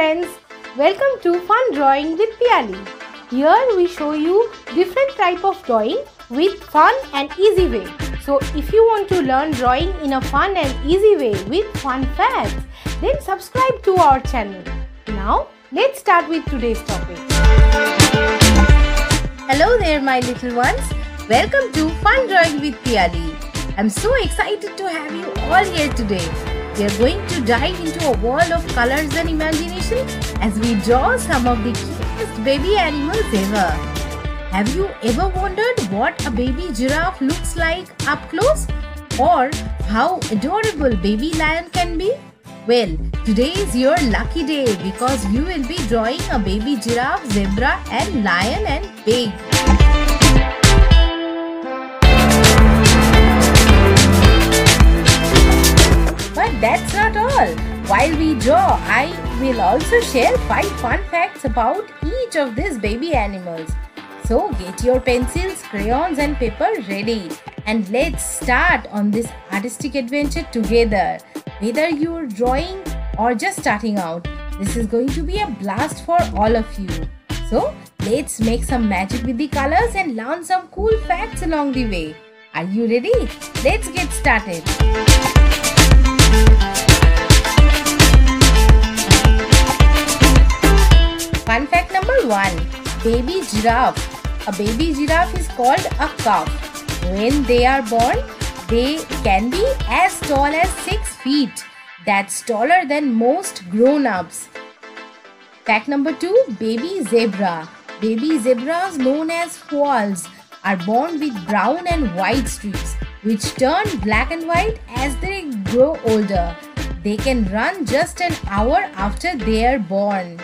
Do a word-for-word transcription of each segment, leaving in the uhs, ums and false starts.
friends, welcome to Fun Drawing with Piyali. Here we show you different type of drawing with fun and easy way. So if you want to learn drawing in a fun and easy way with fun facts, then subscribe to our channel. Now let's start with today's topic. Hello there my little ones, welcome to Fun Drawing with Piyali. I'm so excited to have you all here today. We are going to dive into a world of colors and imagination as we draw some of the cutest baby animals ever. Have you ever wondered what a baby giraffe looks like up close? Or how adorable baby lion can be? Well, today is your lucky day because you will be drawing a baby giraffe, zebra and lion and pig. But that's not all. While we draw, I will also share five fun facts about each of these baby animals. So get your pencils, crayons and paper ready and let's start on this artistic adventure together. Whether you're drawing or just starting out, this is going to be a blast for all of you. So let's make some magic with the colors and learn some cool facts along the way. Are you ready? Let's get started. Fun fact number one. Baby giraffe. A baby giraffe is called a calf. When they are born, they can be as tall as six feet. That's taller than most grown-ups. Fact number two. Baby zebra. Baby zebras known as foals are born with brown and white streaks which turn black and white as they grow older. They can run just an hour after they are born.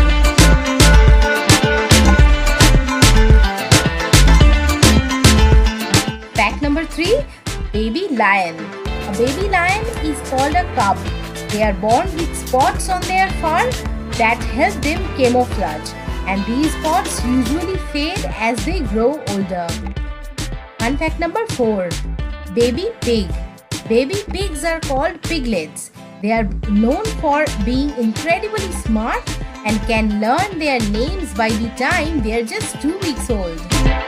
Fact number three. Baby lion. A baby lion is called a cub. They are born with spots on their fur that help them camouflage, and these spots usually fade as they grow older. Fun fact number four. Baby pig. Baby pigs are called piglets. They are known for being incredibly smart and can learn their names by the time they are just two weeks old.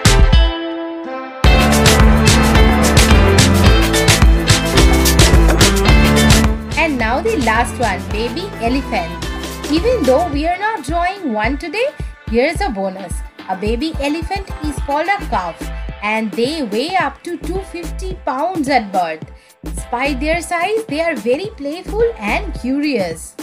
And now the last one, baby elephant. Even though we are not drawing one today, here's a bonus. A baby elephant is called a calf and they weigh up to two hundred fifty pounds at birth. Despite their size, they are very playful and curious.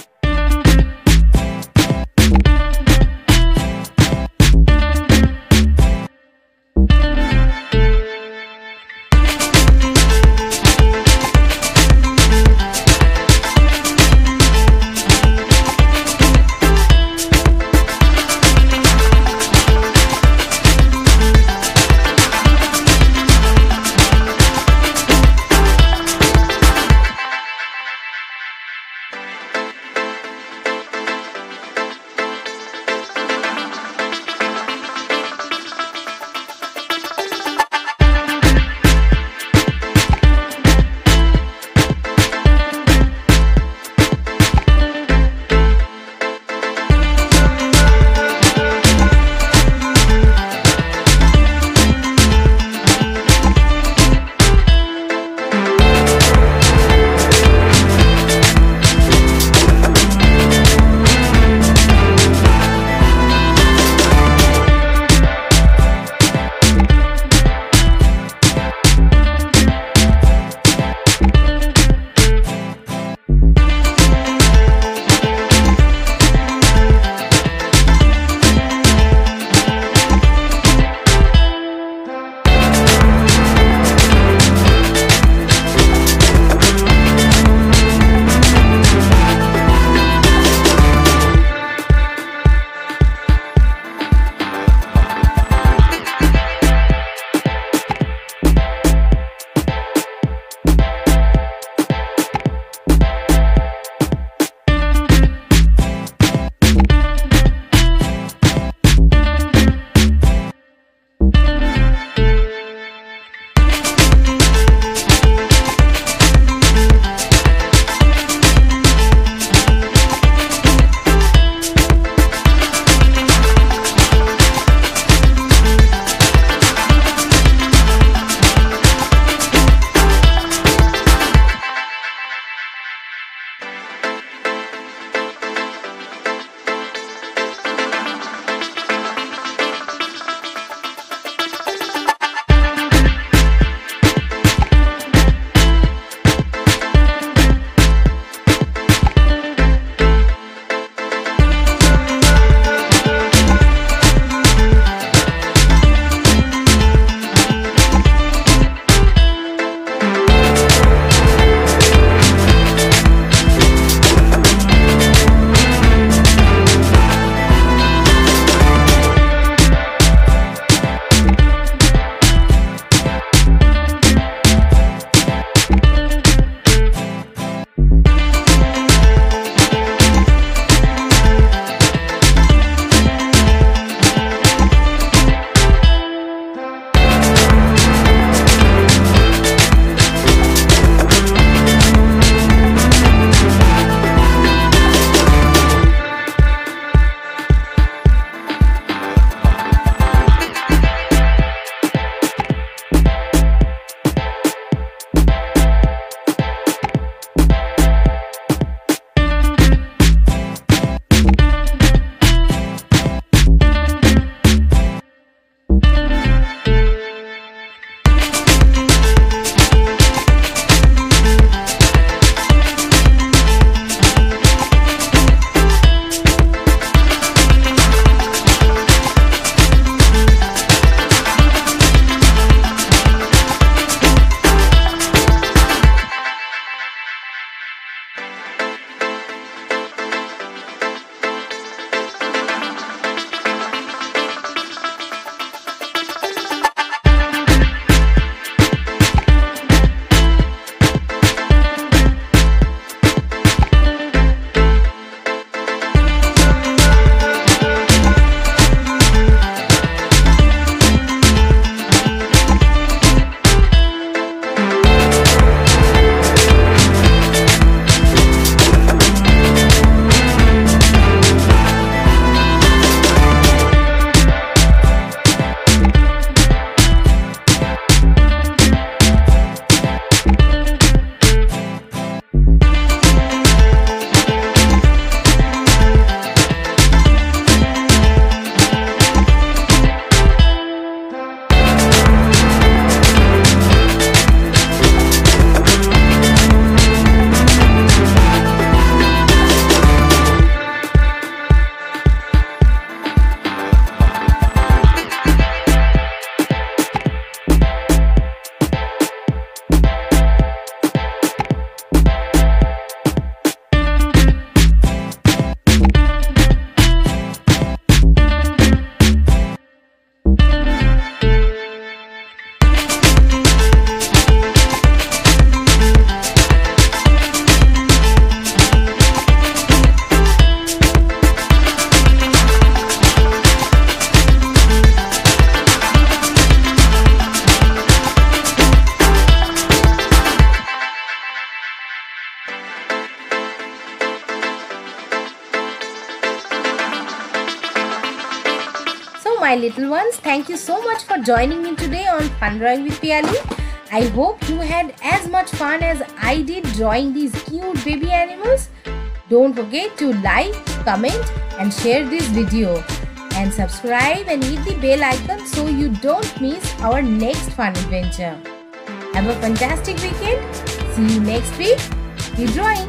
my little ones. Thank you so much for joining me today on Fun Drawing with Piyali. I hope you had as much fun as I did drawing these cute baby animals. Don't forget to like, comment and share this video. And subscribe and hit the bell icon so you don't miss our next fun adventure. Have a fantastic weekend. See you next week. Keep drawing.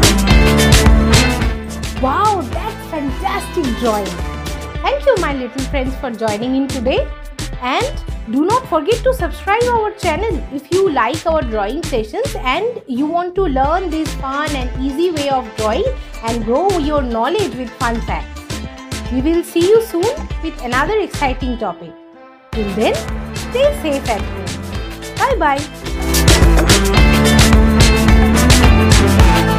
Wow, that's fantastic drawing. Thank you my little friends for joining in today. And do not forget to subscribe our channel if you like our drawing sessions and you want to learn this fun and easy way of drawing and grow your knowledge with fun facts. We will see you soon with another exciting topic. Till then, stay safe at home. Bye bye.